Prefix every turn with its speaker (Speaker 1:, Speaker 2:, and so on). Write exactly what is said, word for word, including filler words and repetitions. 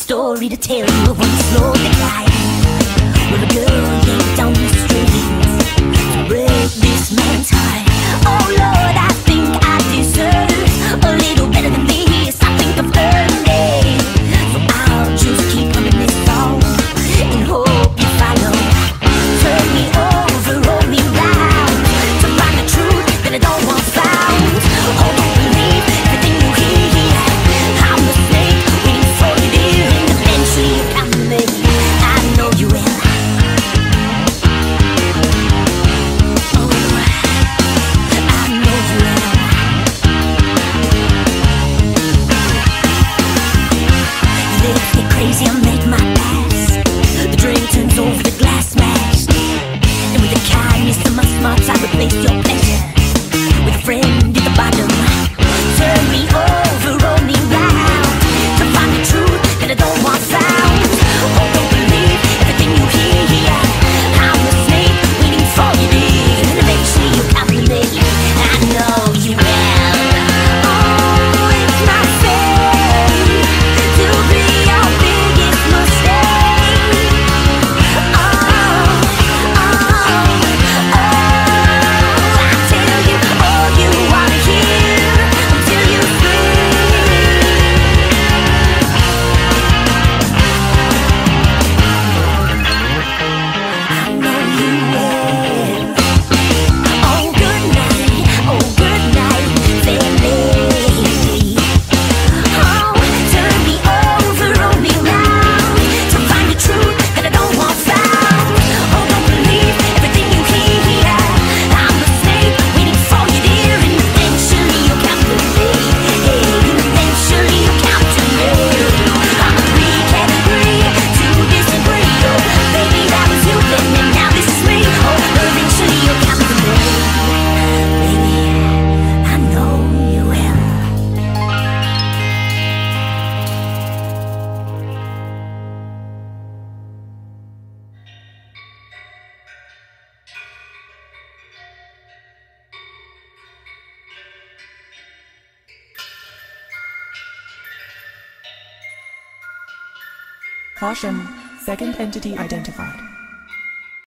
Speaker 1: story to tell you of one slow decline. When a girl laid down the strings to break this man's heart. Oh Lord, I think I deserve a little better than this. I think I've earned it, so I'll just keep humming this song and hope you follow. Turn me over, roll me round to find the truth that I don't want found. Oh, don't believe everything you hear. I'm the snake waiting for you dear, and eventually you come to me. I know you will. Crazy, I make my pass. The drink turns over, the glass smashed, and with the kindness of my smarts I replace your pleasure with a friend at the bottom. Turn me over, roll me round to find the truth that I don't want found. Oh, don't believe everything you hear. I'm the snake waiting for you dear, and eventually you come to me. I know you will. Oh, it's my fate to be your biggest mistake. Oh, oh, oh, I tell you all you wanna hear until you scream. I know you will. Oh, good night, oh, good night, fair lady. Oh, turn me over, roll me round to find the truth that I don't want found. Oh, don't believe everything you hear. I'm the snake waiting for you dear, and eventually you'll come to me. Hey, and eventually you'll come to me. I'm we can agree to disagree. Oh, baby, that was you then, and now this is me. Oh, eventually you'll come to me. Baby, I know you will.
Speaker 2: Caution, second entity identified.